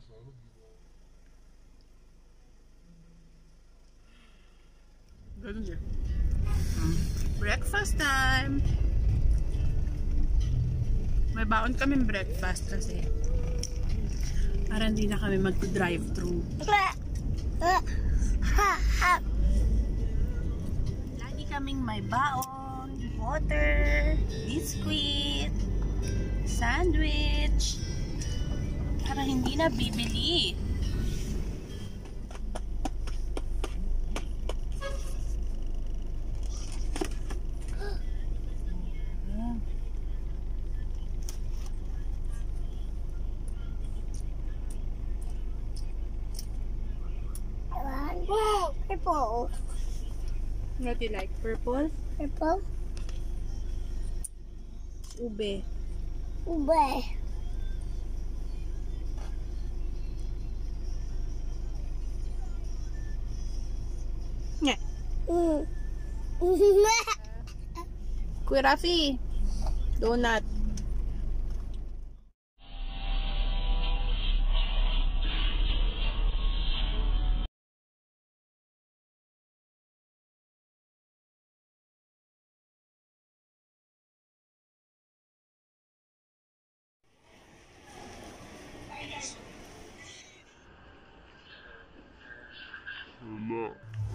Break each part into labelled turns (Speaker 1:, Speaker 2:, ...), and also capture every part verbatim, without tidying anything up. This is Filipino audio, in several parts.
Speaker 1: Ganun siya. Breakfast time! May baon kaming breakfast kasi para hindi na kami mag-drive-thru. Lagi kaming may baon, water, biscuit, sandwich, para hindi na bibili.
Speaker 2: Wow, purple.
Speaker 1: What do you like? Purple?
Speaker 2: Purple.
Speaker 1: Ube.
Speaker 2: Ube.
Speaker 1: Nga.
Speaker 2: Mm.
Speaker 1: Kuya Rafi. Donut.
Speaker 3: Wala.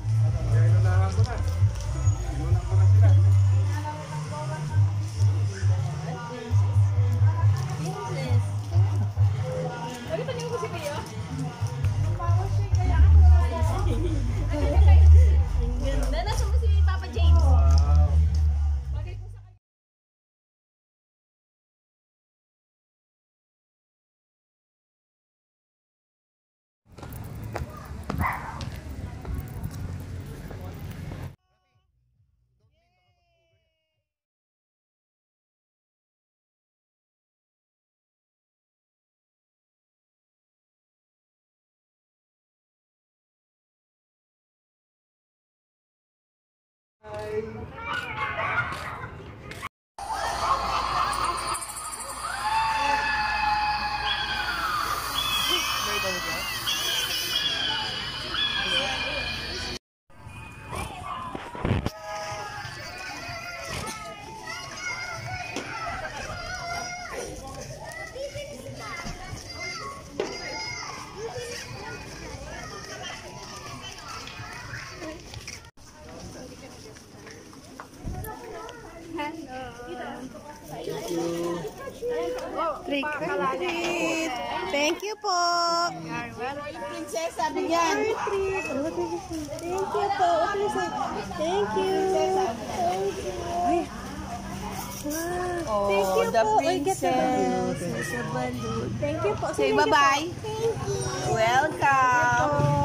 Speaker 1: Trick or treat. Thank you po.
Speaker 2: Prinsesa, bigyan.
Speaker 1: Thank you po. Thank you. Ay. Wow.
Speaker 2: Oh,
Speaker 1: Thank you
Speaker 2: the
Speaker 1: po.
Speaker 2: princess.
Speaker 1: Thank you po.
Speaker 2: Say bye-bye. Welcome.